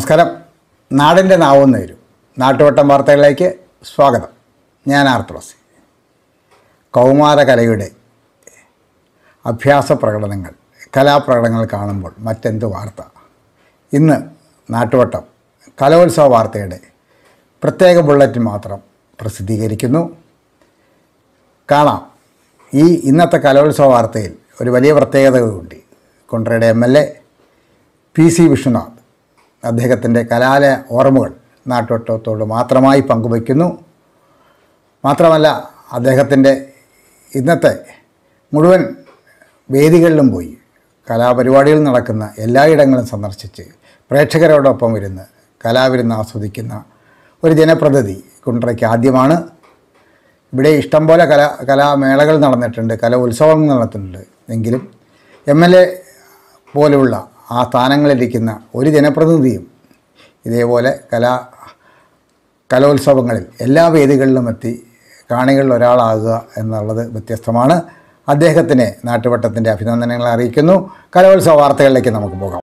നമസ്കാരം. നാടിൻ്റെ നാവെന്ന് വരും. നാട്ടുവട്ടം വാർത്തകളിലേക്ക് സ്വാഗതം. ഞാൻ ആർത്രോസി. കൗമാരകലയുടെ അഭ്യാസ പ്രകടനങ്ങൾ, കലാപ്രകടനങ്ങൾ കാണുമ്പോൾ മറ്റെന്ത് വാർത്ത. ഇന്ന് നാട്ടുവട്ടം കലോത്സവ വാർത്തയുടെ പ്രത്യേക ബുള്ളറ്റിൻ മാത്രം പ്രസിദ്ധീകരിക്കുന്നു. കാണാം. ഈ ഇന്നത്തെ കലോത്സവ വാർത്തയിൽ ഒരു വലിയ പ്രത്യേകത കൂടി. കുണ്ട്രയുടെ MLA PC വിശ്വനാഥ് അദ്ദേഹത്തിൻ്റെ കലാലയ ഓർമ്മകൾ നാട്ടുവട്ടത്തോട് മാത്രമായി പങ്കുവയ്ക്കുന്നു. മാത്രമല്ല, അദ്ദേഹത്തിൻ്റെ ഇന്നത്തെ മുഴുവൻ വേദികളിലും പോയി കലാപരിപാടികൾ നടക്കുന്ന എല്ലായിടങ്ങളും സന്ദർശിച്ച് പ്രേക്ഷകരോടൊപ്പം ഇരുന്ന് കലാവിരുന്ന് ആസ്വദിക്കുന്ന ഒരു ജനപ്രതിനിധി കുണ്ട്രയ്ക്ക് ആദ്യമാണ്. ഇവിടെ ഇഷ്ടംപോലെ കലാമേളകൾ നടന്നിട്ടുണ്ട്, കലോത്സവങ്ങൾ നടത്തുന്നുണ്ട്. എങ്കിലും MLA പോലെയുള്ള ആ സ്ഥാനങ്ങളിലിരിക്കുന്ന ഒരു ജനപ്രതിനിധിയും ഇതേപോലെ കലോത്സവങ്ങളിൽ എല്ലാ വേദികളിലും എത്തി കാണികളിൽ ഒരാളാകുക എന്നുള്ളത് വ്യത്യസ്തമാണ്. അദ്ദേഹത്തിന് നാട്ടുവട്ടത്തിൻ്റെ അഭിനന്ദനങ്ങൾ അറിയിക്കുന്നു. കലോത്സവ വാർത്തകളിലേക്ക് നമുക്ക് പോകാം.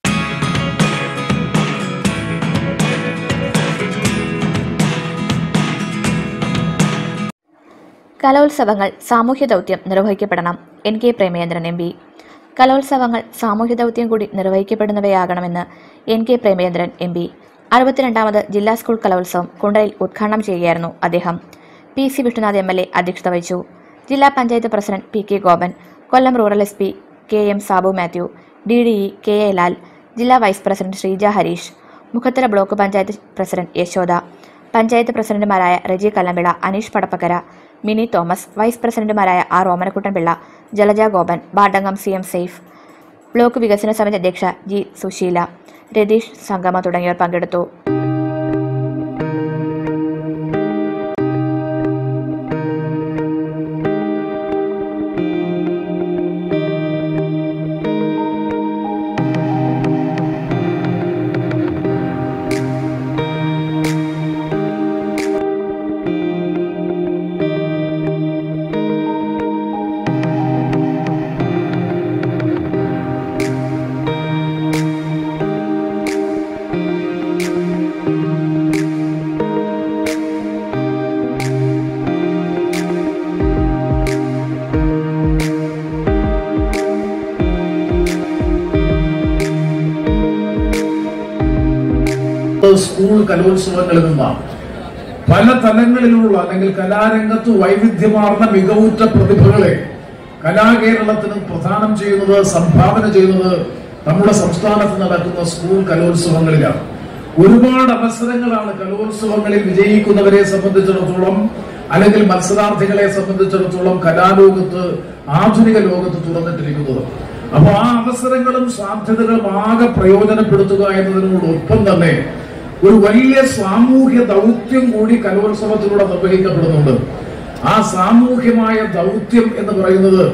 കലോത്സവങ്ങൾ സാമൂഹ്യ ദൗത്യം നിർവഹിക്കപ്പെടണം. NK Premachandran MP. കലോത്സവങ്ങൾ സാമൂഹ്യ ദൗത്യം കൂടി നിർവഹിക്കപ്പെടുന്നവയാകണമെന്ന് NK പ്രേമചന്ദ്രൻ MP. 62ാമത് ജില്ലാ സ്കൂൾ കലോത്സവം കുണ്ട്രയിൽ ഉദ്ഘാടനം ചെയ്യുകയായിരുന്നു അദ്ദേഹം. PC വിശ്വനാഥ് MLA അധ്യക്ഷത വഹിച്ചു. ജില്ലാ panchayat president PK Gopan, Kollam rural SP KM Sabu Mathew, DDE KA Lal, ജില്ലാ vice president Sreeja Harish, Mukhathala block panchayat president Yashoda, panchayat പ്രസിഡന്റുമാരായ റെജി കല്ലമ്പിള, അനീഷ് പടപ്പക്കര, മിനി തോമസ്, വൈസ് പ്രസിഡന്റുമാരായ R ഓമനക്കുട്ടൻപിള്ള, ജലജ ഗോപൻ, ബാഡംഗം CM സെയ്ഫ്, ബ്ലോക്ക് വികസന സമിതി അധ്യക്ഷ G സുശീല, രതീഷ് സംഗമ തുടങ്ങിയവർ പങ്കെടുത്തു. സ്കൂൾ കലോത്സവങ്ങളിൽ നിന്നാണ് പല തലങ്ങളിലുള്ള അല്ലെങ്കിൽ കലാരംഗത്ത് വൈവിധ്യമാർന്ന മികവുറ്റ പ്രതിഭകളെ കലാകേരളത്തിന് പ്രദാനം ചെയ്യുന്നത്, സംഭാവന ചെയ്യുന്നത് നമ്മുടെ സംസ്ഥാനത്ത് നടക്കുന്ന സ്കൂൾ കലോത്സവങ്ങളിലാണ്. ഒരുപാട് അവസരങ്ങളാണ് കലോത്സവങ്ങളിൽ വിജയിക്കുന്നവരെ സംബന്ധിച്ചിടത്തോളം അല്ലെങ്കിൽ മത്സരാർത്ഥികളെ സംബന്ധിച്ചിടത്തോളം കലാലോകത്ത്, ആധുനിക ലോകത്ത് തുറന്നിട്ടിരിക്കുന്നത്. അപ്പൊ ആ അവസരങ്ങളും സാധ്യതകളും ആകെ പ്രയോജനപ്പെടുത്തുക എന്നതിനോടൊപ്പം തന്നെ ഒരു വലിയ സാമൂഹ്യ ദൗത്യം കൂടി കലോത്സവത്തിലൂടെ നിർവഹിക്കപ്പെടുന്നുണ്ട്. ആ സാമൂഹ്യമായ ദൗത്യം എന്ന് പറയുന്നത്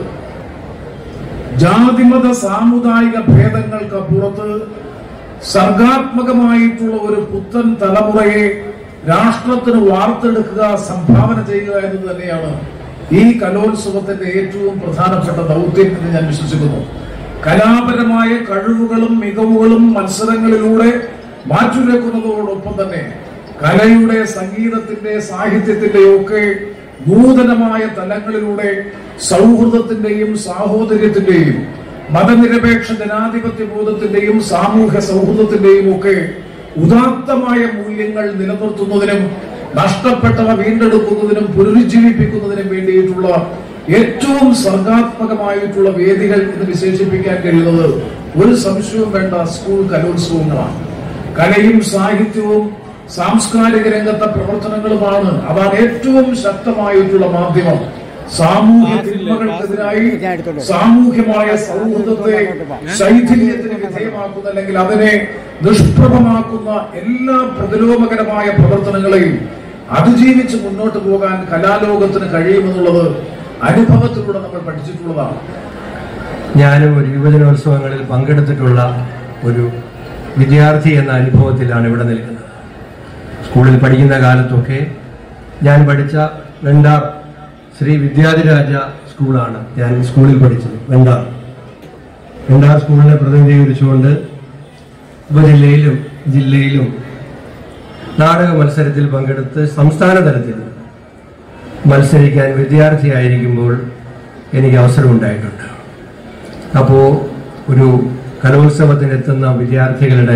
ജാതിമത സാമുദായിക ഭേദങ്ങൾക്കപ്പുറത്ത് സർഗാത്മകമായിട്ടുള്ള ഒരു പുത്തൻ തലമുറയെ രാഷ്ട്രത്തിന് വാർത്തെടുക്കുക, സംഭാവന ചെയ്യുക എന്നത് തന്നെയാണ് ഈ കലോത്സവത്തിന്റെ ഏറ്റവും പ്രധാനപ്പെട്ട ദൗത്യം എന്ന് ഞാൻ വിശ്വസിക്കുന്നു. കലാപരമായ കഴിവുകളും മികവുകളും മത്സരങ്ങളിലൂടെ മാറ്റുരക്കുന്നതോടൊപ്പം തന്നെ കലയുടെ, സംഗീതത്തിന്റെ, സാഹിത്യത്തിന്റെയും ഒക്കെ നൂതനമായ തലങ്ങളിലൂടെ സൗഹൃദത്തിന്റെയും സാഹോദര്യത്തിന്റെയും മതനിരപേക്ഷ ജനാധിപത്യ ബോധത്തിന്റെയും സാമൂഹ്യ സൗഹൃദത്തിന്റെയും ഒക്കെ ഉദാത്തമായ മൂല്യങ്ങൾ നിലനിർത്തുന്നതിനും നഷ്ടപ്പെട്ടവ വീണ്ടെടുക്കുന്നതിനും പുനരുജ്ജീവിപ്പിക്കുന്നതിനും വേണ്ടിയിട്ടുള്ള ഏറ്റവും സർഗാത്മകമായിട്ടുള്ള വേദികൾ എന്ന് വിശേഷിപ്പിക്കാൻ കഴിയുന്നത് ഒരു സംശയവും വേണ്ട സ്കൂൾ കലോത്സവങ്ങളാണ്. കലയും സാഹിത്യവും സാംസ്കാരിക രംഗത്തെ പ്രവർത്തനങ്ങളുമാണ്. അതാണ് ഏറ്റവും ശക്തമായിട്ടുള്ള മാധ്യമം. സാമൂഹ്യ തിന്മകൾക്കെതിരായി സാമൂഹ്യമായ സൗഹൃദത്തെ ശൈഥില്യത്തിന് വിധേയമാക്കുന്ന അല്ലെങ്കിൽ അതിനെ നിഷ്പ്രഭമാക്കുന്ന എല്ലാ പ്രതിലോമകരമായ പ്രവർത്തനങ്ങളെയും അതിജീവിച്ച് മുന്നോട്ട് പോകാൻ കലാലോകത്തിന് കഴിയുമെന്നുള്ളത് അനുഭവത്തിലൂടെ നമ്മൾ പഠിച്ചിട്ടുള്ളതാണ്. ഞാനും ഒരു യുവജനോത്സവങ്ങളിൽ പങ്കെടുത്തിട്ടുള്ള ഒരു വിദ്യാർത്ഥി എന്ന അനുഭവത്തിലാണ് ഇവിടെ നിൽക്കുന്നത്. സ്കൂളിൽ പഠിക്കുന്ന കാലത്തൊക്കെ ഞാൻ പഠിച്ച വെണ്ടാർ ശ്രീ വിദ്യാധിരാജ സ്കൂളാണ് ഞാൻ സ്കൂളിൽ പഠിച്ചത്. വെണ്ടാർ സ്കൂളിനെ പ്രതിനിധീകരിച്ചുകൊണ്ട് ഉപജില്ലയിലും ജില്ലയിലും നാടക മത്സരത്തിൽ പങ്കെടുത്ത് സംസ്ഥാന തലത്തിൽ മത്സരിക്കാൻ വിദ്യാർത്ഥിയായിരിക്കുമ്പോൾ എനിക്ക് അവസരമുണ്ടായിട്ടുണ്ട്. അപ്പോൾ ഒരു കലോത്സവത്തിനെത്തുന്ന വിദ്യാർത്ഥികളുടെ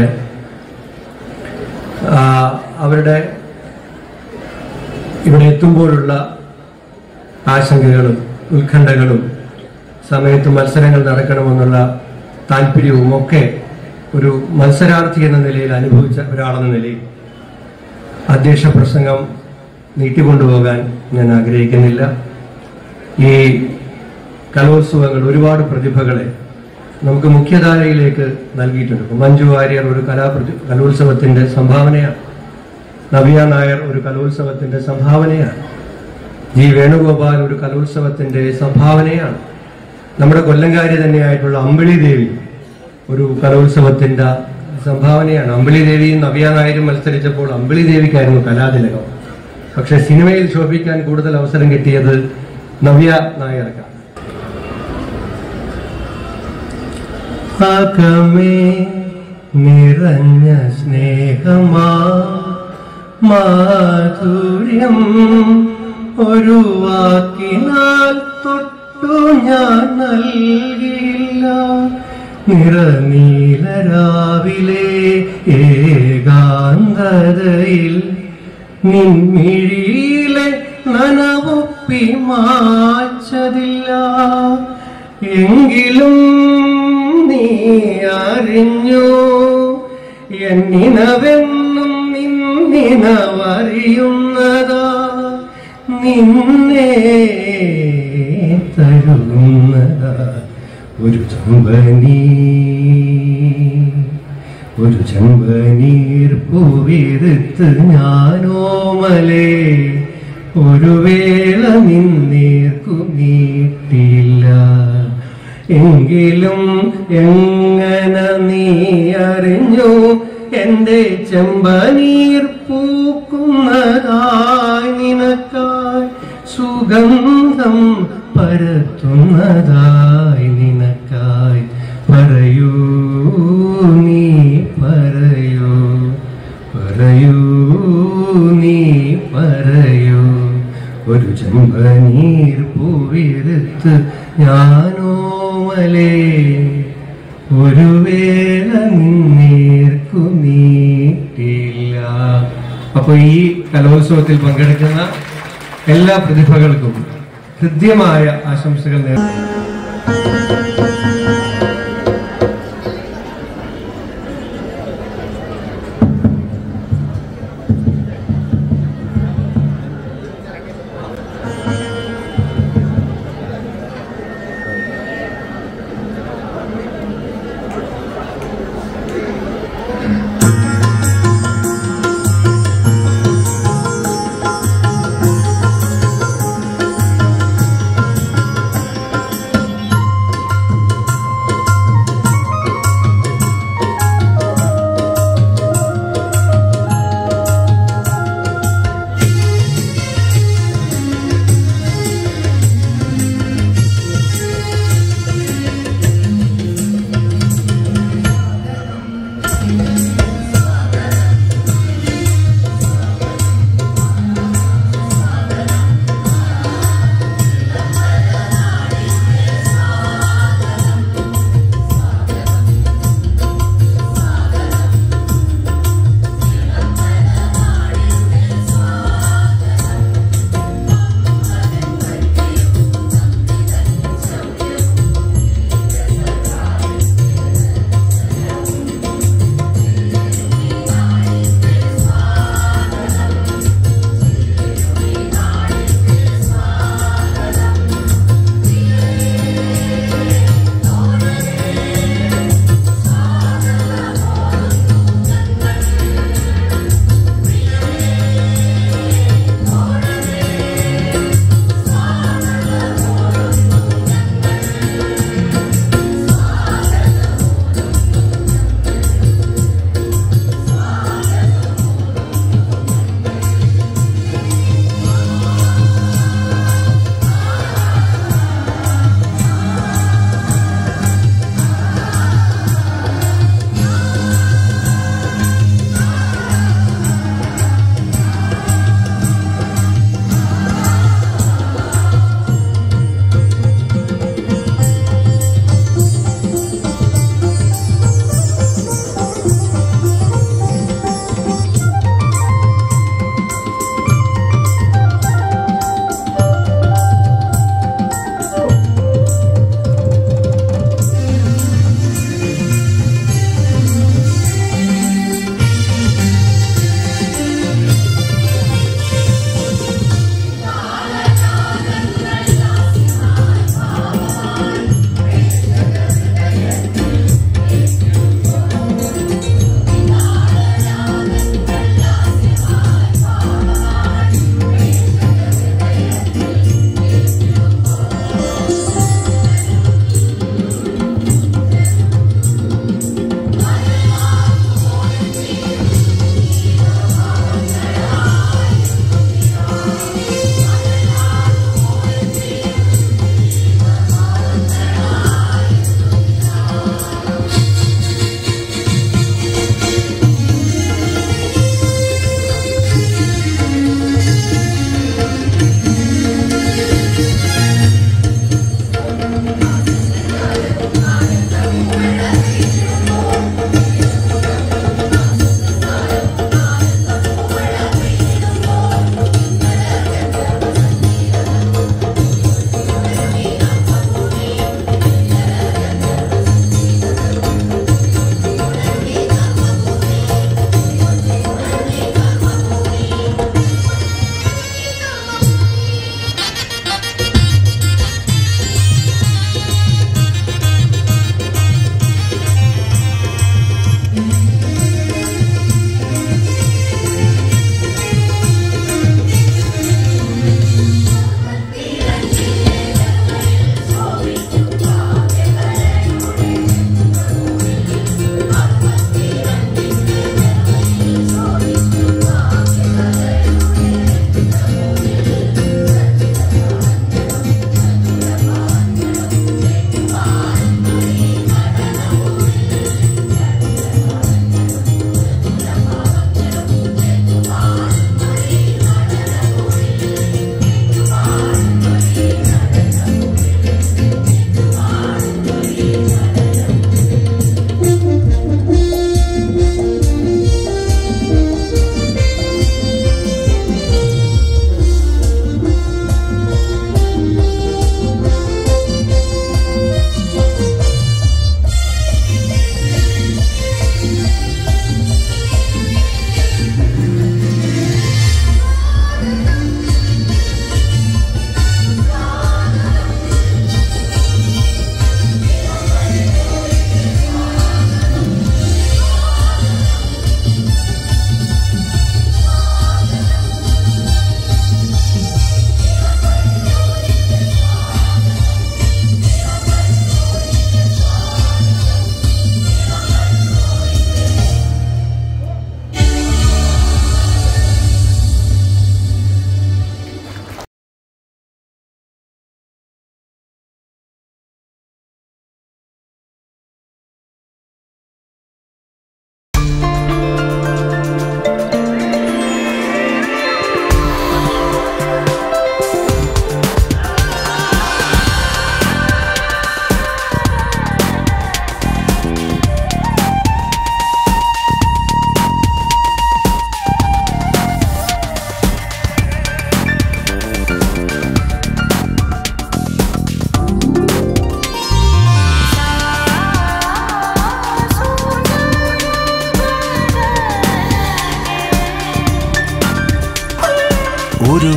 അവരുടെ ഇവിടെ എത്തുമ്പോഴുള്ള ആശങ്കകളും ഉത്കണ്ഠകളും സമയത്ത് മത്സരങ്ങൾ നടക്കണമെന്നുള്ള താല്പര്യവും ഒക്കെ ഒരു മത്സരാർത്ഥി എന്ന നിലയിൽ അനുഭവിച്ച ഒരാളെന്ന നിലയിൽ അധ്യക്ഷ പ്രസംഗം നീട്ടിക്കൊണ്ടുപോകാൻ ഞാൻ ആഗ്രഹിക്കുന്നില്ല. ഈ കലോത്സവങ്ങൾ ഒരുപാട് പ്രതിഭകളെ നമുക്ക് മുഖ്യധാരയിലേക്ക് നൽകിയിട്ടുണ്ട്. മഞ്ജു വാര്യർ ഒരു കലോത്സവത്തിന്റെ സംഭാവനയാണ്. നവ്യ നായർ ഒരു കലോത്സവത്തിന്റെ സംഭാവനയാണ്. ജി വേണുഗോപാൽ ഒരു കലോത്സവത്തിന്റെ സംഭാവനയാണ്. നമ്മുടെ കൊല്ലംകാരി തന്നെയായിട്ടുള്ള അമ്പിളി ദേവി ഒരു കലോത്സവത്തിന്റെ സംഭാവനയാണ്. അമ്പിളി ദേവിയും നവ്യ നായരും മത്സരിച്ചപ്പോൾ അമ്പിളി ദേവിക്കായിരുന്നു കലാതിലകം. പക്ഷെ സിനിമയിൽ ശോഭിക്കാൻ കൂടുതൽ അവസരം കിട്ടിയത് നവ്യ നായർക്കാണ്. അകമേ നിറഞ്ഞ സ്നേഹമാ മാധുര്യം ഒരു വാക്കിനാൽ തൊട്ടു ഞാൻ നൽകില്ല. നിറനീലരാവിലെ ഏകാന്തതയിൽ നിൻമിഴിയിലെ നനവൊപ്പി മാച്ചതില്ല. എങ്കിലും നീ അറിഞ്ഞു എന്നിനവെന്നും നിന്നിനവറിയുന്നതാ നിന്നെ തരുന്നതാ ഒരു ചെമ്പനീർ പൂവിരുത്ത് ഞാനോമലേ ഒരു വേള നിന്നേർക്കു നീട്ടില്ല. എങ്കിലും എങ്ങനെ നീ അറിഞ്ഞു എന്റെ ചെമ്പനീർ പൂക്കുന്നതായി നിനക്കായി സുഗന്ധം പരത്തുന്നതായി നിനക്കായി. പറയൂ നീ പറയൂ പറയൂ നീ പറയൂ ഒരു ചെമ്പനീർ പൂവിരുത്ത് ഞാനോമലേ ഒരു വേള നിന്നേർക്കു നീട്ടില്ല. അപ്പൊ ഈ കലോത്സവത്തിൽ പങ്കെടുക്കുന്ന എല്ലാ പ്രതിഭകൾക്കും ഹൃദ്യമായ ആശംസകൾ നേരുന്നു.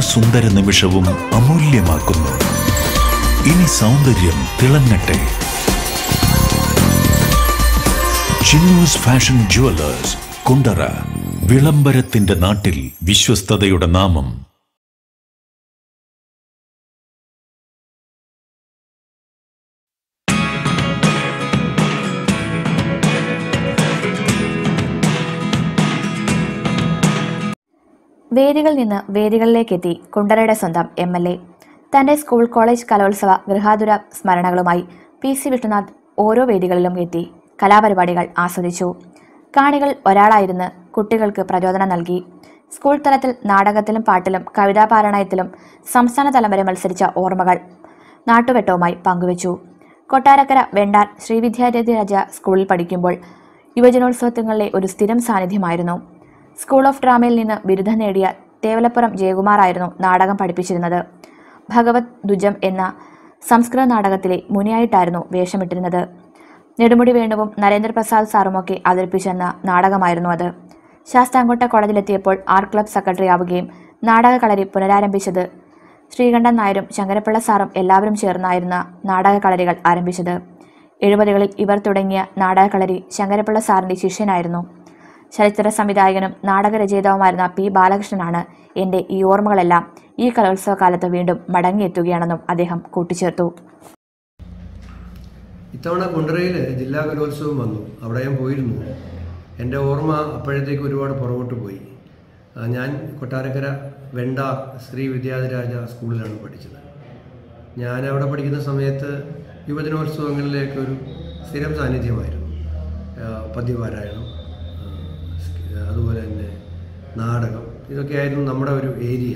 സുന്ദര നിമിഷവും അമൂല്യമാക്കുന്നു. ഇനി സൗന്ദര്യം തിളങ്ങട്ടെ. Chinnus fashion jewellers, Kundara. വിളംബരത്തിന്റെ നാട്ടിൽ വിശ്വസ്തതയുടെ നാമം. വേദികളിൽ നിന്ന് വേദികളിലേക്കെത്തി കുണ്ടറയുടെ സ്വന്തം MLA. തൻ്റെ സ്കൂൾ കോളേജ് കലോത്സവ ഗൃഹാതുര സ്മരണകളുമായി PC വിഷ്ണുനാഥ് ഓരോ വേദികളിലും എത്തി കലാപരിപാടികൾ ആസ്വദിച്ചു. കാണികൾ ഒരാളായിരുന്ന് കുട്ടികൾക്ക് പ്രചോദനം നൽകി. സ്കൂൾ തലത്തിൽ നാടകത്തിലും പാട്ടിലും കവിതാപാരായണത്തിലും സംസ്ഥാന തലം വരെ മത്സരിച്ച ഓർമ്മകൾ നാട്ടുവെട്ടവുമായി പങ്കുവച്ചു. കൊട്ടാരക്കര വെണ്ടാർ ശ്രീവിദ്യാരാജ സ്കൂളിൽ പഠിക്കുമ്പോൾ യുവജനോത്സവങ്ങളിലെ ഒരു സ്ഥിരം സാന്നിധ്യമായിരുന്നു. സ്കൂൾ ഓഫ് ഡ്രാമയിൽ നിന്ന് ബിരുദം നേടിയ തേവലപ്പുറം ജയകുമാറായിരുന്നു നാടകം പഠിപ്പിച്ചിരുന്നത്. ഭഗവത് ദുജം എന്ന സംസ്കൃത നാടകത്തിലെ മുനിയായിട്ടായിരുന്നു വേഷമിട്ടിരുന്നത്. നെടുമുടി വേണുവും നരേന്ദ്രപ്രസാദ് സാറുമൊക്കെ അവതരിപ്പിച്ചെന്ന നാടകമായിരുന്നു അത്. ശാസ്താംകോട്ട കോളേജിലെത്തിയപ്പോൾ ആർട്ട് ക്ലബ് സെക്രട്ടറി ആവുകയും നാടക കളരി പുനരാരംഭിച്ചത് ശ്രീകണ്ഠൻ നായരും ശങ്കരപ്പിള്ള സാറും എല്ലാവരും ചേർന്നായിരുന്ന നാടക കളരികൾ ആരംഭിച്ചത്. 70കളിൽ ഇവർ തുടങ്ങിയ നാടക കളരി ശങ്കരപ്പിള്ള സാറിൻ്റെ ശിഷ്യനായിരുന്നു. ചലച്ചിത്ര സംവിധായകനും നാടകരചയിതാവുമായിരുന്ന P. ബാലകൃഷ്ണനാണ് എൻ്റെ ഈ ഓർമ്മകളെല്ലാം ഈ കലോത്സവ കാലത്ത് വീണ്ടും മടങ്ങിയെത്തുകയാണെന്നും അദ്ദേഹം കൂട്ടിച്ചേർത്തു. ഇത്തവണ കുണ്ടറയിൽ ജില്ലാ കലോത്സവം വന്നു. അവിടെ ഞാൻ പോയിരുന്നു. എൻ്റെ ഓർമ്മ അപ്പോഴത്തേക്ക് ഒരുപാട് പുറകോട്ട് പോയി. ഞാൻ കൊട്ടാരക്കര വെണ്ടാർ ശ്രീ വിദ്യാധിരാജ സ്കൂളിലാണ് പഠിച്ചത്. ഞാൻ അവിടെ പഠിക്കുന്ന സമയത്ത് യുവജനോത്സവങ്ങളിലേക്ക് ഒരു സ്ഥിരം സാന്നിധ്യമായിരുന്നു. പദ്യപാരായണം, അതുപോലെ തന്നെ നാടകം, ഇതൊക്കെയായിരുന്നു നമ്മുടെ ഒരു ഏരിയ.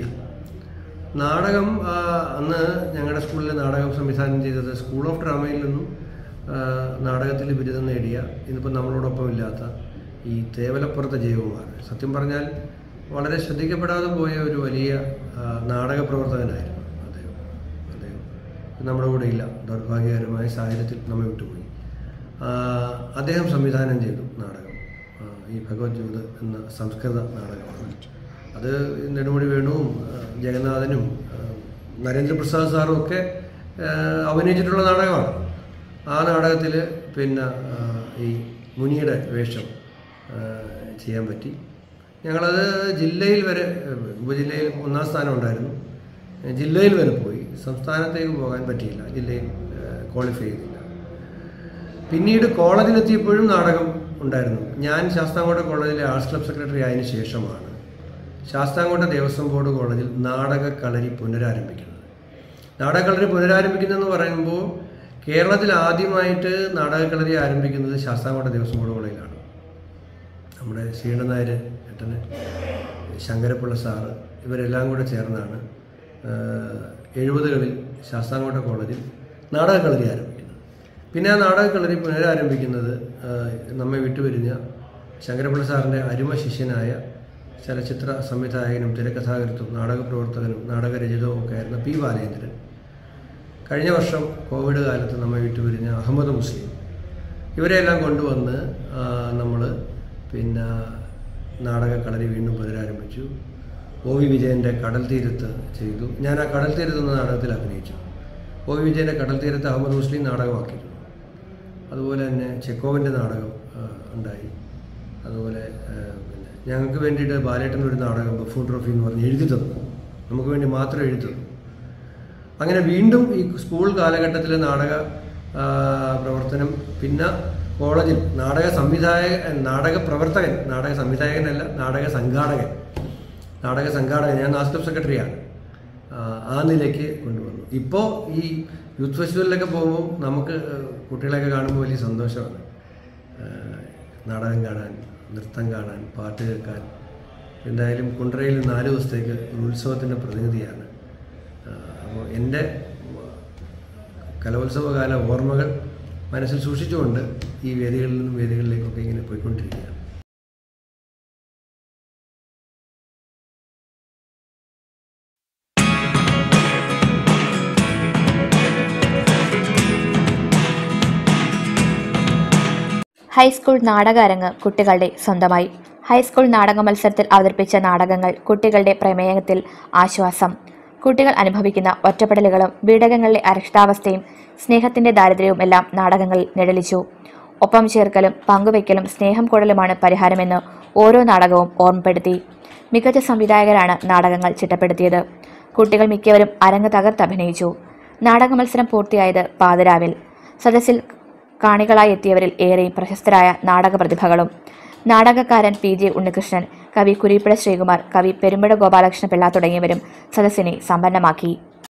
നാടകം അന്ന് ഞങ്ങളുടെ സ്കൂളിലെ നാടകം സംവിധാനം ചെയ്തത് സ്കൂൾ ഓഫ് ഡ്രാമയിൽ നിന്നും നാടകത്തിൽ ബിരുദം നേടിയ, ഇന്നിപ്പോൾ നമ്മളോടൊപ്പം ഇല്ലാത്ത ഈ തേവലപ്പുറത്തെ ജയകുമാർ. സത്യം പറഞ്ഞാൽ വളരെ ശ്രദ്ധിക്കപ്പെടാതെ പോയ ഒരു വലിയ നാടക പ്രവർത്തകനായിരുന്നു അദ്ദേഹം. നമ്മുടെ കൂടെ ഇല്ല, ദൗർഭാഗ്യകരമായ സാഹചര്യത്തിൽ നമ്മെ വിട്ടുപോയി. അദ്ദേഹം സംവിധാനം ചെയ്തു നാടകം. ഈ ഭഗവത് ജ്യോത് എന്ന സംസ്കൃത നാടകമാണ്. അത് നെടുമുടി വേണുവും ജഗന്നാഥനും നരേന്ദ്രപ്രസാദ് സാറും ഒക്കെ അഭിനയിച്ചിട്ടുള്ള നാടകമാണ്. ആ നാടകത്തിൽ പിന്നെ ഈ മുനിയുടെ വേഷം ചെയ്യാൻ പറ്റി. ഞങ്ങളത് ജില്ലയിൽ വരെ, ഉപജില്ലയിൽ 1ാം സ്ഥാനം ഉണ്ടായിരുന്നു. ജില്ലയിൽ വരെ പോയി. സംസ്ഥാനത്തേക്ക് പോകാൻ പറ്റിയില്ല, ജില്ലയിൽ ക്വാളിഫൈ ചെയ്തില്ല. പിന്നീട് കോളേജിലെത്തിയപ്പോഴും നാടകം ഉണ്ടായിരുന്നു. ഞാൻ ശാസ്താംകോട്ട കോളേജിലെ ആർട്സ് ക്ലബ് സെക്രട്ടറി ആയതിനു ശേഷമാണ് ശാസ്താംകോട്ട ദേവസ്വം ബോർഡ് കോളേജിൽ നാടക കളരി പുനരാരംഭിക്കുന്നത്. നാടക കളരി പുനരാരംഭിക്കുന്നതെന്ന് പറയുമ്പോൾ കേരളത്തിൽ ആദ്യമായിട്ട് നാടക കളരി ആരംഭിക്കുന്നത് ശാസ്താംകോട്ട ദേവസ്വം ബോർഡ് കോളേജിലാണ്. നമ്മുടെ ശ്രീകണ്ഠൻ നായർ ഏട്ടന്, ശങ്കരപ്പിള്ള സാറ്, ഇവരെല്ലാം കൂടെ ചേർന്നാണ് 70കളിൽ ശാസ്താംകോട്ട കോളേജിൽ നാടക കളരി ആരംഭിക്കുന്നത്. പിന്നെ ആ നാടക കളരി പുനരാരംഭിക്കുന്നത് നമ്മെ വിട്ടുപിരിഞ്ഞ ശങ്കരപ്പിള്ള സാറിൻ്റെ അരുമ ശിഷ്യനായ ചലച്ചിത്ര സംവിധായകനും തിരക്കഥാകൃത്തും നാടകപ്രവർത്തകനും നാടകരചിതവും ഒക്കെ ആയിരുന്ന P. ബാലേന്ദ്രൻ, കഴിഞ്ഞ വർഷം കോവിഡ് കാലത്ത് നമ്മെ വിട്ടുപിരിഞ്ഞ അഹമ്മദ് മുസ്ലിം, ഇവരെല്ലാം കൊണ്ടുവന്ന് നമ്മൾ പിന്നെ നാടക കളരി വീണ്ടും പുനരാരംഭിച്ചു. OV വിജയൻ്റെ കടൽ തീരത്ത് ചെയ്തു. ഞാൻ ആ കടൽ തീരത്ത് എന്ന നാടകത്തിൽ അഭിനയിച്ചു. OV വിജയൻ്റെ കടൽ തീരത്ത് അഹമ്മദ് മുസ്ലിം നാടകമാക്കിയിരുന്നു. അതുപോലെ തന്നെ ചെക്കോവിൻ്റെ നാടകം ഉണ്ടായി. അതുപോലെ പിന്നെ ഞങ്ങൾക്ക് വേണ്ടിയിട്ട് ബാലേട്ടൻ ഒരു നാടകം ബഫൂൺ ട്രോഫി എന്ന് പറഞ്ഞ് എഴുതി തന്നു. നമുക്ക് വേണ്ടി മാത്രം എഴുതി തന്നു. അങ്ങനെ വീണ്ടും ഈ സ്കൂൾ കാലഘട്ടത്തിലെ നാടക പ്രവർത്തനം, പിന്നെ കോളേജിൽ നാടക പ്രവർത്തകൻ, നാടക സംവിധായകനല്ല, നാടക സംഘാടകൻ, ഞാൻ ആർട്സ് ക്ലബ് സെക്രട്ടറിയാണ്. ആ നിലയ്ക്ക് കൊണ്ടുവന്നു. ഇപ്പോൾ ഈ യൂത്ത് ഫെസ്റ്റിവലിലൊക്കെ പോകുമ്പോൾ നമുക്ക് കുട്ടികളെയൊക്കെ കാണുമ്പോൾ വലിയ സന്തോഷമാണ്. നാടകം കാണാൻ, നൃത്തം കാണാൻ, പാട്ട് കേൾക്കാൻ. എന്തായാലും കുണ്ടറയിൽ 4 ദിവസത്തേക്ക് ഒരു ഉത്സവത്തിൻ്റെ പ്രതിനിധിയാണ്. അപ്പോൾ എൻ്റെ കലോത്സവകാല ഓർമ്മകൾ മനസ്സിൽ സൂക്ഷിച്ചുകൊണ്ട് ഈ വേദികളിൽ നിന്നും വേദികളിലേക്കൊക്കെ ഇങ്ങനെ പോയിക്കൊണ്ടിരിക്കുകയാണ്. ഹൈസ്കൂൾ നാടക അരങ്ങ് കുട്ടികളുടെ സ്വന്തമായി. ഹൈസ്കൂൾ നാടക മത്സരത്തിൽ അവതരിപ്പിച്ച നാടകങ്ങൾ കുട്ടികളുടെ പ്രമേയത്തിൽ ആശ്വാസം. കുട്ടികൾ അനുഭവിക്കുന്ന ഒറ്റപ്പെടലുകളും വീടകങ്ങളിലെ അരക്ഷിതാവസ്ഥയും സ്നേഹത്തിന്റെ ദാരിദ്ര്യവും എല്ലാം നാടകങ്ങളിൽ നിഴലിച്ചു. ഒപ്പം ചേർക്കലും പങ്കുവയ്ക്കലും സ്നേഹം കൂടലുമാണ് പരിഹാരമെന്ന് ഓരോ നാടകവും ഓർമ്മപ്പെടുത്തി. മികച്ച സംവിധായകരാണ് നാടകങ്ങൾ ചിട്ടപ്പെടുത്തിയത്. കുട്ടികൾ മിക്കവരും അരങ്ങ് തകർത്തഭിനയിച്ചു. നാടക മത്സരം പൂർത്തിയായത് പാതിരാവിൽ. സദസ്സിൽ കാണികളായി എത്തിയവരിൽ ഏറെയും പ്രശസ്തരായ നാടക പ്രതിഭകളും. നാടകക്കാരൻ PJ ഉണ്ണികൃഷ്ണൻ, കവി കുരീപ്പുഴ ശ്രീകുമാർ, കവി പെരുമ്പട ഗോപാലകൃഷ്ണ പിള്ള തുടങ്ങിയവരും സദസ്സിനെ സമ്പന്നമാക്കി.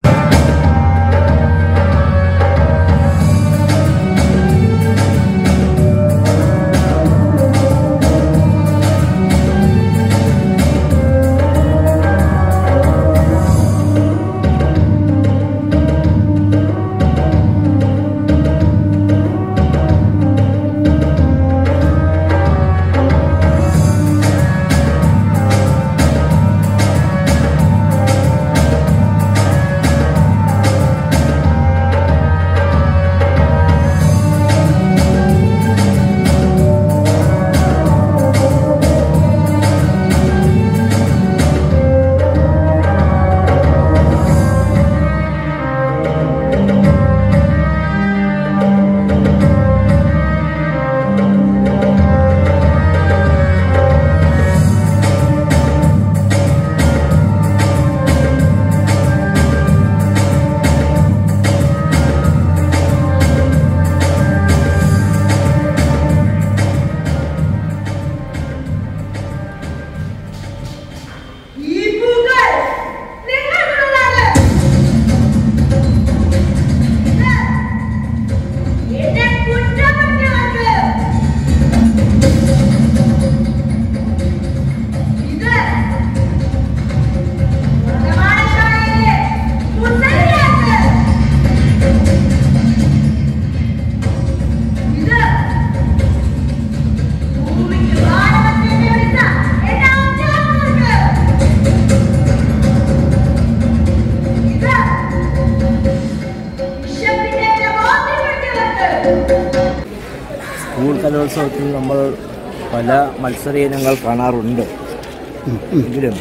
സ്കൂൾ കലോത്സവത്തിൽ നമ്മൾ പല മത്സര ഇനങ്ങൾ കാണാറുണ്ട്. എങ്കിലും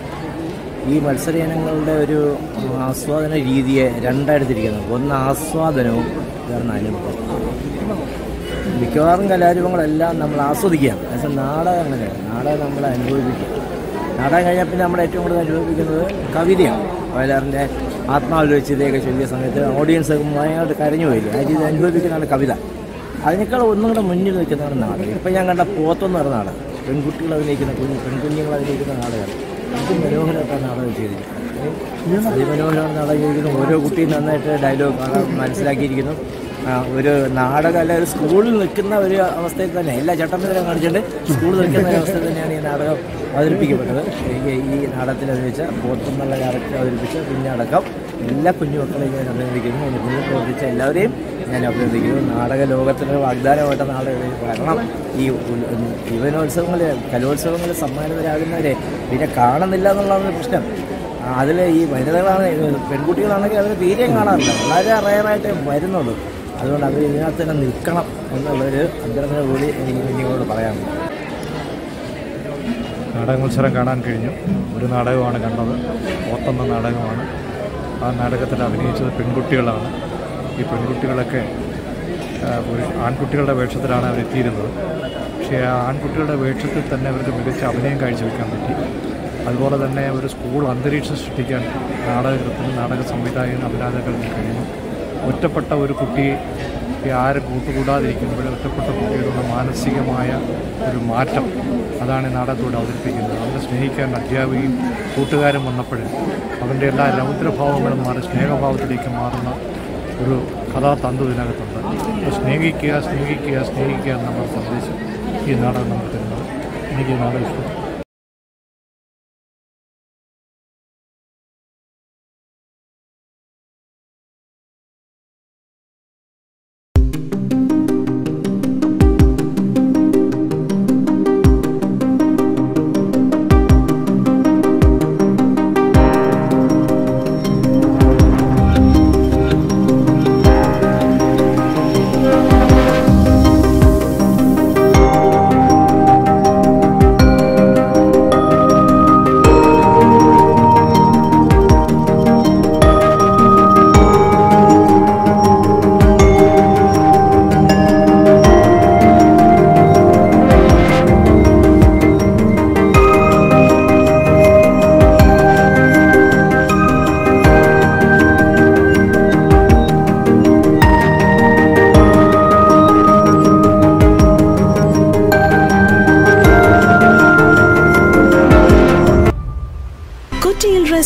ഈ മത്സര ഇനങ്ങളുടെ ഒരു ആസ്വാദന രീതിയെ രണ്ടായിടത്തിരിക്കുന്നത്. ഒന്ന് ആസ്വാദനവും വേറൊന്ന് അനുഭവം. മിക്കവാറും കലാരൂപങ്ങളെല്ലാം നമ്മൾ ആസ്വദിക്കുകയാണ്. പക്ഷേ നാടകം അങ്ങനെയാണ്. നാടകം നമ്മൾ അനുഭവിക്കുക. നാടകം കഴിഞ്ഞാൽ പിന്നെ നമ്മൾ ഏറ്റവും കൂടുതൽ അനുഭവിക്കുന്നത് കവിതയാണ്. വയലാറിൻ്റെ ആത്മാവിൽ വെച്ച് ഇതൊക്കെ ചൊല്ലിയ സമയത്ത് ഓഡിയൻസ് ഭയങ്കരമായിട്ട് കരഞ്ഞു പോയില്ലേ. ആ രീതി അനുഭവിക്കുന്നതാണ് കവിത. അതിനേക്കാൾ ഒന്നും കൂടെ മുന്നിൽ നിൽക്കുന്നതാണ് നാടകം. ഇപ്പം ഞാൻ കണ്ട പോത്തെന്ന് പറഞ്ഞ നാടകം, പെൺകുട്ടികൾ അഭിനയിക്കുന്ന പെൺകുഞ്ഞുങ്ങൾ അഭിനയിക്കുന്ന നാടകമാണ്. അതിമനോഹരമായിട്ടാണ് നാടകം ചെയ്തിരിക്കുന്നത്. അതിമനോഹരമാണ് നാടകം ചെയ്തിരിക്കുന്നത്. ഓരോ കുട്ടിയും നന്നായിട്ട് ഡയലോഗ് മനസ്സിലാക്കിയിരിക്കുന്നു. ഒരു നാടകം അല്ല, ഒരു സ്കൂളിൽ നിൽക്കുന്ന ഒരു അവസ്ഥയിൽ തന്നെ എല്ലാ ചട്ടമ്പിലും കാണിച്ചുകൊണ്ട് സ്കൂളിൽ നിൽക്കുന്ന ഒരു അവസ്ഥയിൽ തന്നെയാണ് ഈ നാടകം അവതരിപ്പിക്കപ്പെട്ടത്. ഈ നാടകത്തിൽ അഭിനയിച്ച പോത്തെന്നുള്ള ക്യാരക്ടർ അവതരിപ്പിച്ച കുഞ്ഞടക്കം എല്ലാ കുഞ്ഞുമക്കളെയും ഞാൻ അഭിനന്ദിക്കുന്നു. എൻ്റെ കുഞ്ഞു പ്രവർത്തിച്ച എല്ലാവരെയും ഞാൻ അഭിനന്ദിക്കുന്നു. നാടക ലോകത്തിന് വാഗ്ദാനമായിട്ട് നാടകം വരണം. ഈ യുവനോത്സവങ്ങൾ, കലോത്സവങ്ങൾ സമ്മാനിതരാകുന്നവരെ പിന്നെ കാണുന്നില്ല എന്നുള്ളതാണ് പ്രശ്നം. അതിൽ ഈ വനിതകളാണ്, പെൺകുട്ടികളാണെങ്കിൽ അവർ തീരെയും കാണാറില്ല. വളരെ റയറായിട്ട് വരുന്നുള്ളൂ. അതുകൊണ്ട് അവർ ഇതിനകത്ത് തന്നെ നിൽക്കണം എന്നുള്ളൊരു അഭ്യർത്ഥന കൂടി എനിക്ക് കുഞ്ഞുങ്ങളോട് പറയാനുണ്ട്. നാടക മത്സരം കാണാൻ കഴിഞ്ഞു. ഒരു നാടകമാണ് കണ്ടത്, പോത്തെന്ന നാടകമാണ്. ആ നാടകത്തിൽ അഭിനയിച്ചത് പെൺകുട്ടികളാണ്. ഈ പെൺകുട്ടികളൊക്കെ ഒരു ആൺകുട്ടികളുടെ വേഷത്തിലാണ് അവരെത്തിയിരുന്നത്. പക്ഷേ ആ ആൺകുട്ടികളുടെ വേഷത്തിൽ തന്നെ അവർക്ക് മികച്ച അഭിനയം കാഴ്ചവെക്കാൻ പറ്റി. അതുപോലെ തന്നെ ഒരു സ്കൂൾ അന്തരീക്ഷം സൃഷ്ടിക്കാൻ നാടകത്തിന്, നാടക സംവിധായകൻ, അഭിനേതാക്കൾക്ക് കഴിഞ്ഞു. ഒറ്റപ്പെട്ട ഒരു കുട്ടിയെ ആരും കൂട്ടുകൂടാതിരിക്കുമ്പോൾ ഒറ്റപ്പെട്ട കുട്ടികളുടെ മാനസികമായ ഒരു മാറ്റം, അതാണ് ഈ നാടകത്തോട് അവതരിപ്പിക്കുന്നത്. അവനെ സ്നേഹിക്കാൻ അധ്യാപികയും കൂട്ടുകാരും വന്നപ്പോൾ അവൻ്റെ എല്ലാ രൗദ്രഭാവങ്ങളും മാറി സ്നേഹഭാവത്തിലേക്ക് മാറുന്ന ഒരു കഥാതന്തു ഇതിനകത്തുണ്ട്. സ്നേഹിക്കുക, സ്നേഹിക്കുക, സ്നേഹിക്കുക എന്നുള്ള സന്ദേശം ഈ നാടകം നമുക്ക് തരുന്നത്. എനിക്ക് ഈ നാടകം ഇഷ്ടപ്പെട്ടു.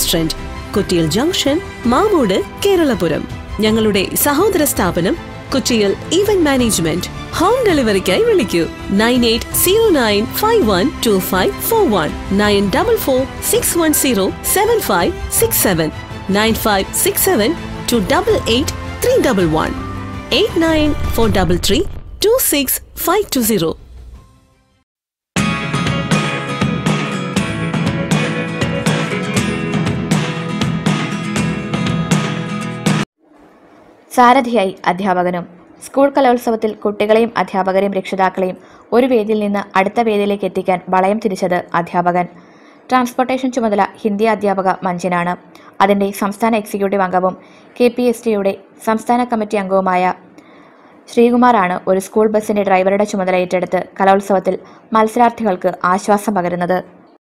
റെസ്റ്റോറന്റ്, കൊട്ടിയിൽ ജംഗ്ഷൻ, മാമൂട്, കേരളപുരം. ഞങ്ങളുടെ സഹോദര സ്ഥാപനം കൊച്ചിയിൽ ഈവന്റ് മാനേജ്മെന്റ്. ഹോം ഡെലിവറിക്കായി വിളിക്കൂ 9809512541 9446107567 9567288311 8943326520. സാരഥിയായി അധ്യാപകനും. സ്കൂൾ കലോത്സവത്തിൽ കുട്ടികളെയും അധ്യാപകരെയും രക്ഷിതാക്കളെയും ഒരു വേദിയിൽ നിന്ന് അടുത്ത വേദിയിലേക്ക് എത്തിക്കാൻ വളയം തിരിച്ചത് അധ്യാപകൻ. ട്രാൻസ്പോർട്ടേഷൻ ചുമതല ഹിന്ദി അധ്യാപക മഞ്ജിനാണ്. അതിൻ്റെ സംസ്ഥാന എക്സിക്യൂട്ടീവ് അംഗവും KPSTയുടെ സംസ്ഥാന കമ്മിറ്റി അംഗവുമായ ശ്രീകുമാറാണ് ഒരു സ്കൂൾ ബസിന്റെ ഡ്രൈവറുടെ ചുമതല ഏറ്റെടുത്ത് കലോത്സവത്തിൽ മത്സരാർത്ഥികൾക്ക് ആശ്വാസം പകരുന്നത്.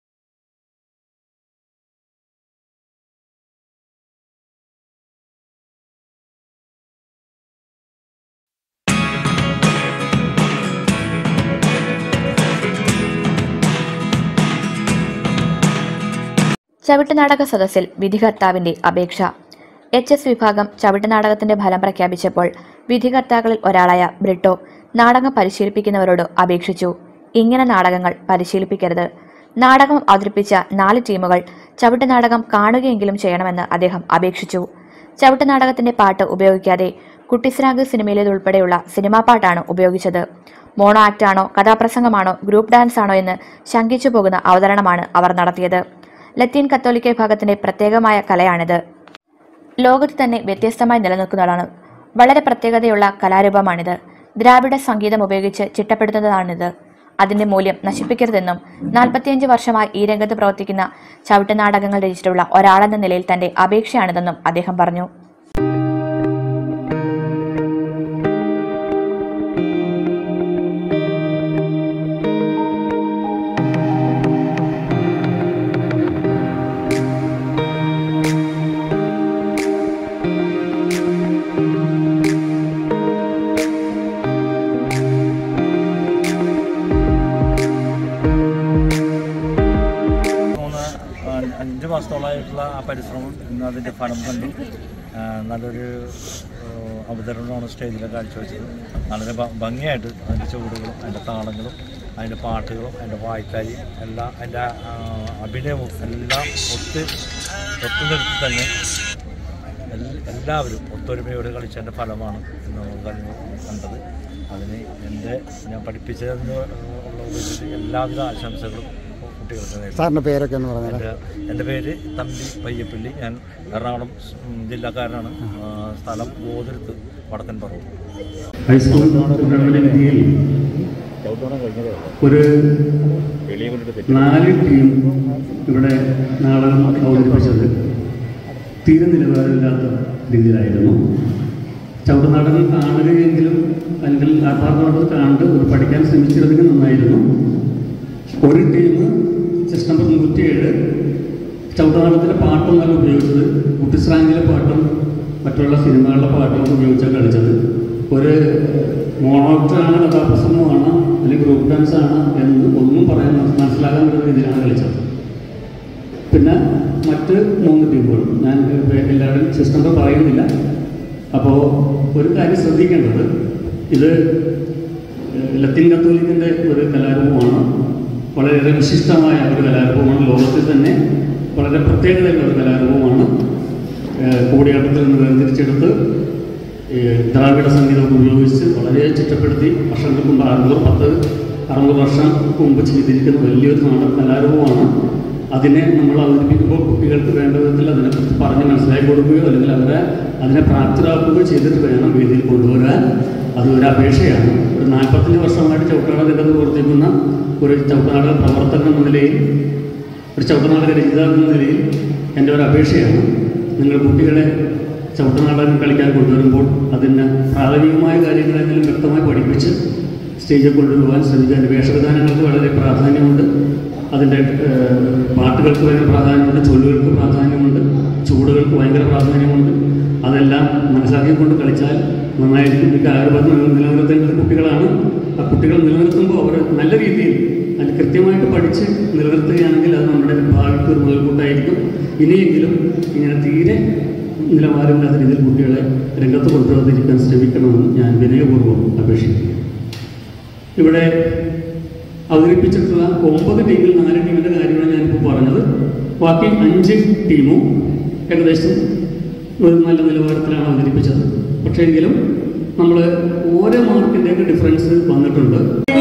ചവിട്ടുനാടക സദസ്സിൽ വിധികർത്താവിന്റെ അപേക്ഷ. HS വിഭാഗം ചവിട്ടുനാടകത്തിന്റെ ഫലം പ്രഖ്യാപിച്ചപ്പോൾ വിധികർത്താക്കളിൽ ഒരാളായ ബ്രിട്ടോ നാടകം പരിശീലിപ്പിക്കുന്നവരോട് അപേക്ഷിച്ചു. ഇങ്ങനെ നാടകങ്ങൾ പരിശീലിപ്പിക്കരുത്. നാടകം അവതരിപ്പിച്ച 4 ടീമുകൾ ചവിട്ടുനാടകം കാണുകയെങ്കിലും ചെയ്യണമെന്ന് അദ്ദേഹം അപേക്ഷിച്ചു. ചവിട്ടുനാടകത്തിന്റെ പാട്ട് ഉപയോഗിക്കാതെ കുട്ടിസ്രാഗ് സിനിമയിലേതുൾപ്പെടെയുള്ള സിനിമാ പാട്ടാണ് ഉപയോഗിച്ചത്. മോണോ ആക്ടാണോ, കഥാപ്രസംഗമാണോ, ഗ്രൂപ്പ് ഡാൻസ് ആണോ എന്ന് ശങ്കിച്ചു പോകുന്ന അവതരണമാണ് അവർ നടത്തിയത്. ലത്തീൻ കത്തോലിക്ക വിഭാഗത്തിന്റെ പ്രത്യേകമായ കലയാണിത്. ലോകത്ത് തന്നെ വ്യത്യസ്തമായി നിലനിൽക്കുന്നതാണ്. വളരെ പ്രത്യേകതയുള്ള കലാരൂപമാണിത്. ദ്രാവിഡ സംഗീതം ഉപയോഗിച്ച് ചിട്ടപ്പെടുത്തുന്നതാണിത്. അതിന്റെ മൂല്യം നശിപ്പിക്കരുതെന്നും 45 വർഷമായി ഈ രംഗത്ത് പ്രവർത്തിക്കുന്ന ചവിട്ടുനാടകങ്ങൾ രചിച്ചിട്ടുള്ള ഒരാളെന്ന നിലയിൽ തന്റെ അപേക്ഷയാണിതെന്നും അദ്ദേഹം പറഞ്ഞു. മാസത്തോളമായിട്ടുള്ള ആ പരിശ്രമം ഇന്ന് അതിൻ്റെ ഫലം കണ്ടു. നല്ലൊരു അവതരണമാണ് സ്റ്റേജിൽ കാഴ്ചവെച്ചത്. വളരെ ഭംഗിയായിട്ട് അതിൻ്റെ ചുവടുകളും അതിൻ്റെ താളങ്ങളും അതിൻ്റെ പാട്ടുകളും അതിൻ്റെ വായ്ക്കാരിയും എല്ലാം അതിൻ്റെ അഭിനയവും എല്ലാം ഒത്തുനിർത്തി തന്നെ എല്ലാവരും ഒത്തൊരുമയോടെ കളിച്ചതിൻ്റെ ഫലമാണ് നമ്മൾ കണ്ടത്. അതിന് ഞാൻ പഠിപ്പിച്ചതെന്ന് ഉള്ള എല്ലാവിധ ആശംസകളും സാറിൻ്റെ പേരൊക്കെ എന്ന് പറഞ്ഞാൽ? എൻ്റെ പേര് തമ്പി പയ്യപ്പള്ളി. ഞാൻ എറണാകുളം ജില്ലക്കാരനാണ്. സ്ഥലം ഗോതിരത്ത് വടക്കൻ പറവൂർ. ഹൈസ്കൂൾ ടൂർണമെന്റിൽ ഒരു 4 ടീം ഇവിടെ നാടകം അവതരിപ്പിച്ചത് തീരെ നിലവാരമില്ലാത്ത രീതിയിലായിരുന്നു. ചവിട്ടുനാടകം കാണുകയെങ്കിലും അല്ലെങ്കിൽ ആത്മാർത്ഥമായിട്ട് കണ്ട് പഠിക്കാൻ ശ്രമിച്ചിരുന്നെങ്കിൽ നന്നായിരുന്നു. ഒരു ടീം ചെസ് നമ്പർ 107 ചവിട്ടുനാടകത്തിൻ്റെ പാട്ടും നല്ല ഉപയോഗിച്ചത് കുട്ടിസ്രാങ്കിലെ പാട്ടും മറ്റുള്ള സിനിമകളുടെ പാട്ടും ഉപയോഗിച്ചാണ് കളിച്ചത്. ഒരു മോണോക്ടാണ്, കഥാപ്രസംഗമാണ് അല്ലെങ്കിൽ ഗ്രൂപ്പ് ഡാൻസ് ആണ് എന്ന് ഒന്നും പറയാൻ മനസ്സിലാകാൻ പറ്റുന്ന രീതിയിലാണ് കളിച്ചത്. പിന്നെ മറ്റ് 3 ടീമുകളും ഞാൻ എല്ലാവരും ചെസ് നമ്പർ പറയുന്നില്ല. അപ്പോൾ ഒരു കാര്യം ശ്രദ്ധിക്കേണ്ടത്, ഇത് ലത്തീൻ കത്തോലിക്കിൻ്റെ ഒരു കലാരൂപമാണ്. വളരെയേറെ വിശിഷ്ടമായ ഒരു കലാരൂപമാണ്. ലോകത്തിൽ തന്നെ വളരെ പ്രത്യേകതയുള്ള ഒരു കലാരൂപമാണ്. കൂടിയാട്ടത്തിൽ നിന്ന് വേർതിരിച്ചെടുത്ത് ദ്രാവിഡ സംഗീതം ഉപയോഗിച്ച് വളരെ ചിട്ടപ്പെടുത്തി വർഷങ്ങൾക്ക് മുമ്പ് 600 വർഷം മുമ്പ് ചെയ്തിരിക്കുന്ന വലിയൊരു കലാരൂപമാണ്. അതിനെ നമ്മൾ അവതരിപ്പിക്കുമ്പോൾ കുട്ടികൾക്ക് വേണ്ട വിധത്തിൽ അതിനെക്കുറിച്ച് പറഞ്ഞ് മനസ്സിലാക്കി കൊടുക്കുകയോ അല്ലെങ്കിൽ അതിനെ പ്രാപ്തരാക്കുകയോ ചെയ്തിട്ട് വേണം വേദിയിൽ കൊണ്ടുവരാൻ. അതൊരു അപേക്ഷയാണ്. ഒരു 45 വർഷമായിട്ട് ചവിട്ടുനാടക രംഗത്ത് പ്രവർത്തിക്കുന്ന ഒരു ചവിട്ടുനാടക പ്രവർത്തകൻ എന്ന നിലയിൽ, ഒരു ചവിട്ടുനാടക രചയിതാവ് എന്ന നിലയിൽ എൻ്റെ ഒരു അപേക്ഷയാണ്. നിങ്ങൾ കുട്ടികളെ ചവിട്ടുനാടകം കളിക്കാൻ കൊണ്ടുവരുമ്പോൾ അതിന് പ്രാഥമികമായ കാര്യങ്ങളെങ്കിലും വ്യക്തമായി പഠിപ്പിച്ച് സ്റ്റേജിൽ കൊണ്ടുപോകാൻ ശ്രമിക്കാൻ. വേഷവിധാനങ്ങൾക്ക് വളരെ പ്രാധാന്യമുണ്ട്. അതിൻ്റെ പാട്ടുകൾക്ക് ഭയങ്കര പ്രാധാന്യമുണ്ട്, ചൊല്ലുകൾക്ക് പ്രാധാന്യമുണ്ട്, ചൂടുകൾക്ക് ഭയങ്കര പ്രാധാന്യമുണ്ട്. അതെല്ലാം മനസ്സിലാക്കിക്കൊണ്ട് കളിച്ചാൽ നന്നായിരിക്കും. ഈ ആയുർവേദം നിലനിർത്തേണ്ട കുട്ടികളാണ്. ആ കുട്ടികൾ നിലനിർത്തുമ്പോൾ അവർ നല്ല രീതിയിൽ അത് കൃത്യമായിട്ട് പഠിച്ച് നിലനിർത്തുകയാണെങ്കിൽ അത് നമ്മുടെ ഭാവിക്ക് ഒരു മുതൽക്കൂട്ടായിരിക്കും. ഇനിയെങ്കിലും ഇങ്ങനെ തീരെ നിലവാരമില്ലാത്ത രീതിയിൽ കുട്ടികളെ രംഗത്ത് കൊണ്ടുവരാതിരിക്കാൻ ശ്രമിക്കണമെന്ന് ഞാൻ വിനയപൂർവ്വം അപേക്ഷിക്കുന്നു. ഇവിടെ അവതരിപ്പിച്ചിട്ടുള്ള 9 ടീമിൽ 4 ടീമിൻ്റെ കാര്യമാണ് ഞാനിപ്പോൾ പറഞ്ഞത്. ബാക്കി 5 ടീമും ഏകദേശം ഒരു നല്ല നിലവാരത്തിലാണ് അവതരിപ്പിച്ചത്. പക്ഷേ എങ്കിലും നമ്മൾ ഓരോ മാർക്കിൻ്റെയൊക്കെ ഡിഫറൻസ് വന്നിട്ടുണ്ട്.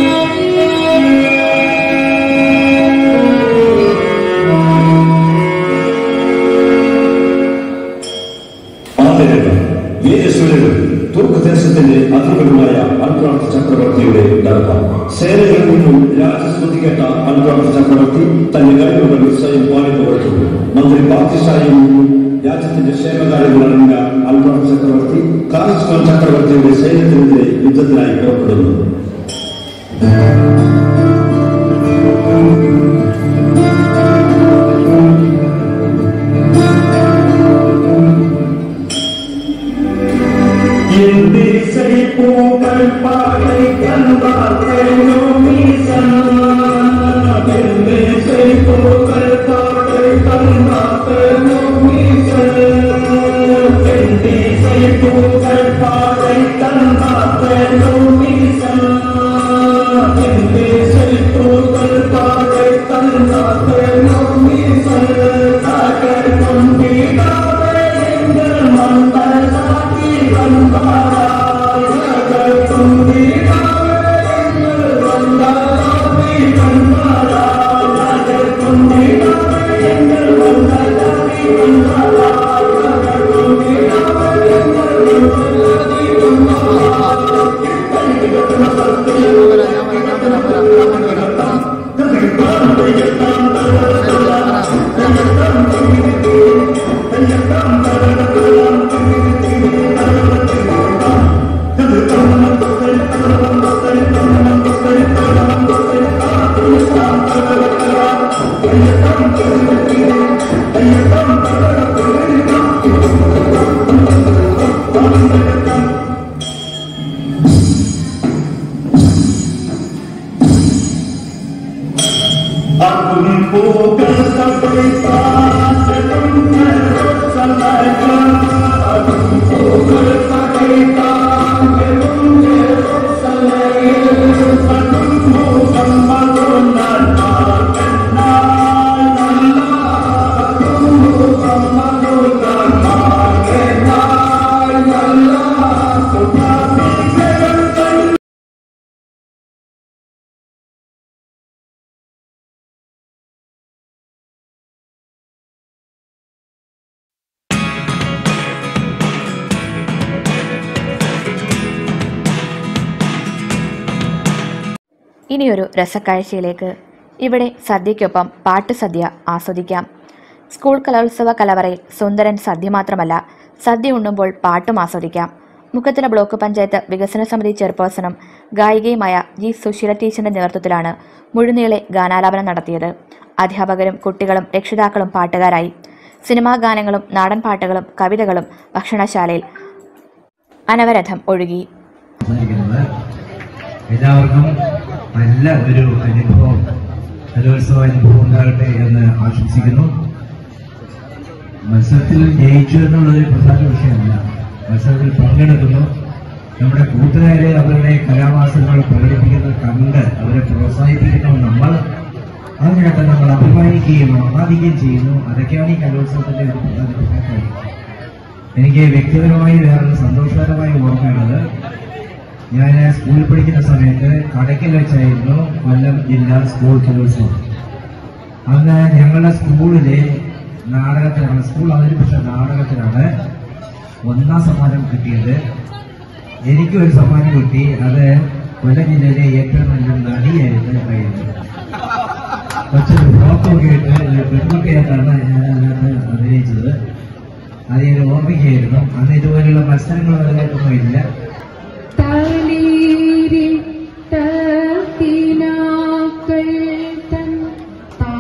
തൂർക്കദേശത്തിന്റെ അതിർകളുമായ അൽക്രാഫ്റ്റ് ചക്രവർത്തിയുടെ ദർബാർ സേനയിൽ നിന്നും രാജസ്മൃതി കേട്ട അൽക്രാഫ്റ്റ് ചക്രവർത്തി തന്റെ കഴിവുകൾ സ്വയം പാലിപ്പുറത്തു. മന്ത്രി പാർട്ടിഷായും രാജ്യത്തിന്റെ ക്ഷേമകാര്യങ്ങൾ അറിഞ്ഞ അൽക്രാഫ്റ്റ് ചക്രവർത്തി കാറിസ്മാൻ ചക്രവർത്തിയുടെ സൈന്യത്തിനെതിരെ യുദ്ധത്തിനായി പുറപ്പെടുന്നു. ഇനിയൊരു രസക്കാഴ്ചയിലേക്ക്. ഇവിടെ സദ്യയ്ക്കൊപ്പം പാട്ടുസദ്യ ആസ്വദിക്കാം. സ്കൂൾ കലോത്സവ കലവറയിൽ സുന്ദരൻ സദ്യ മാത്രമല്ല, സദ്യ ഉണ്ണുമ്പോൾ പാട്ടും ആസ്വദിക്കാം. മുക്കത്തില ബ്ലോക്ക് പഞ്ചായത്ത് വികസന സമിതി ചെയർപേഴ്സണും ഗായികയുമായ ജി സുശീല ടീച്ചറിന്റെ നേതൃത്വത്തിലാണ് മുഴുനീളെ ഗാനാലാപനം നടത്തിയത്. അധ്യാപകരും കുട്ടികളും രക്ഷിതാക്കളും പാട്ടുകാരായി. സിനിമാ ഗാനങ്ങളും നാടൻ പാട്ടുകളും കവിതകളും ഭക്ഷണശാലയിൽ അനവരതം ഒഴുകി. എല്ലാവർക്കും നല്ല ഒരു അനുഭവം, കലോത്സവ അനുഭവം ഉണ്ടാകട്ടെ എന്ന് ആശംസിക്കുന്നു. മത്സരത്തിൽ ജയിച്ചു എന്നുള്ളതൊരു പ്രധാന വിഷയമല്ല. മത്സരത്തിൽ പങ്കെടുക്കുന്നു, നമ്മുടെ കൂട്ടുകാരെ അവരുടെ കലാവാസനകൾ പ്രകടിപ്പിക്കുന്നത് കണ്ട് അവരെ പ്രോത്സാഹിപ്പിക്കുന്നു. നമ്മൾ അതിനകത്ത് നമ്മൾ അഭിമാനിക്കുകയും ആഹ്ലാദിക്കുകയും ചെയ്യുന്നു. അതൊക്കെയാണ് ഈ കലോത്സവത്തിന്റെ ഒരു പ്രധാനപ്പെട്ട കാര്യം. എനിക്ക് വ്യക്തിപരമായി വേറൊരു സന്തോഷകരമായ ഓർമ്മയുള്ളത്, ഞാൻ സ്കൂളിൽ പഠിക്കുന്ന സമയത്ത് കടയ്ക്കൽ വെച്ചായിരുന്നു കൊല്ലം ജില്ലാ സ്കൂൾ കലോത്സവം. അന്ന് ഞങ്ങളുടെ സ്കൂളിലെ നാടകത്തിലാണ്, സ്കൂൾ അവതരിപ്പിച്ച നാടകത്തിലാണ് 1ാം സമ്മാനം കിട്ടിയത്. എനിക്കൊരു സമ്മാനം കിട്ടി. അത് കൊല്ലം ജില്ലയിലെ ഏറ്റവും നല്ല നടിയായിരുന്നു. കുറച്ചൊരു ഫ്രോക്കൊക്കെ ഇട്ട് പെൺകുട്ടിയായിട്ടാണ് ഞാൻ അതിനകത്ത് അഭിനയിച്ചത്. അത് ഞാൻ ഓർമ്മിക്കുകയായിരുന്നു. അന്ന് ഇതുപോലെയുള്ള മത്സരങ്ങൾ അതിനായിട്ടൊന്നും ഇല്ല. തളിരിട്ട കിനാക്കൾ തൻ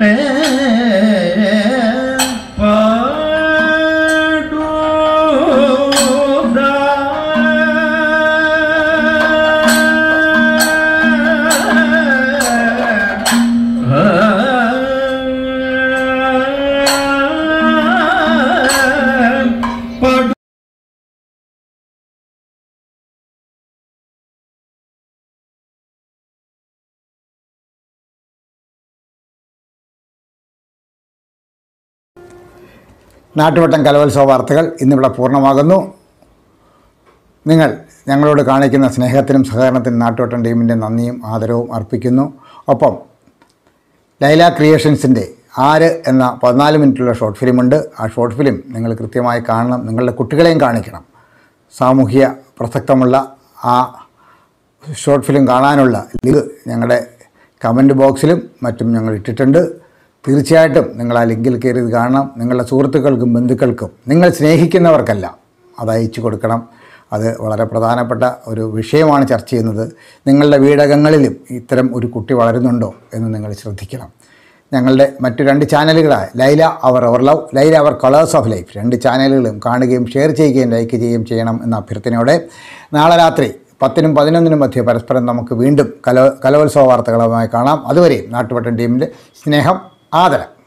നാട്ടുവട്ടം കലോത്സവ വാർത്തകൾ ഇന്നിവിടെ പൂർണ്ണമാകുന്നു. നിങ്ങൾ ഞങ്ങളോട് കാണിക്കുന്ന സ്നേഹത്തിനും സഹകരണത്തിനും നാട്ടുവട്ടം ടീമിൻ്റെ നന്ദിയും ആദരവും അർപ്പിക്കുന്നു. ഒപ്പം ലൈല ക്രിയേഷൻസിൻ്റെ 6 എന്ന 14 മിനിറ്റുള്ള ഷോർട്ട് ഫിലിമുണ്ട്. ആ ഷോർട്ട് ഫിലിം നിങ്ങൾ കൃത്യമായി കാണണം. നിങ്ങളുടെ കുട്ടികളെയും കാണിക്കണം. സാമൂഹ്യ പ്രസക്തമുള്ള ആ ഷോർട്ട് ഫിലിം കാണാനുള്ള ലിങ്ക് ഞങ്ങളുടെ കമൻറ്റ് ബോക്സിലും മറ്റും ഞങ്ങൾ ഇട്ടിട്ടുണ്ട്. തീർച്ചയായിട്ടും നിങ്ങൾ ആ ലിങ്കിൽ കയറി ഇത് കാണണം. നിങ്ങളുടെ സുഹൃത്തുക്കൾക്കും ബന്ധുക്കൾക്കും നിങ്ങൾ സ്നേഹിക്കുന്നവർക്കല്ല അത് അയച്ചു കൊടുക്കണം. അത് വളരെ പ്രധാനപ്പെട്ട ഒരു വിഷയമാണ് ചർച്ച ചെയ്യുന്നത്. നിങ്ങളുടെ വീടകങ്ങളിലും ഇത്തരം ഒരു കുട്ടി വളരുന്നുണ്ടോ എന്ന് നിങ്ങൾ ശ്രദ്ധിക്കണം. ഞങ്ങളുടെ മറ്റു 2 ചാനലുകളായ Laila our love, Laila our colours of life 2 ചാനലുകളും കാണുകയും ഷെയർ ചെയ്യുകയും ലൈക്ക് ചെയ്യുകയും ചെയ്യണം എന്ന അഭ്യർത്ഥനയോടെ നാളെ രാത്രി 10-നും 11-നും മധ്യേ പരസ്പരം നമുക്ക് വീണ്ടും കലോത്സവ വാർത്തകളുമായി കാണാം. അതുവരെ നാട്ടുവട്ടം ടീമിൻ്റെ സ്നേഹം, ആദരം.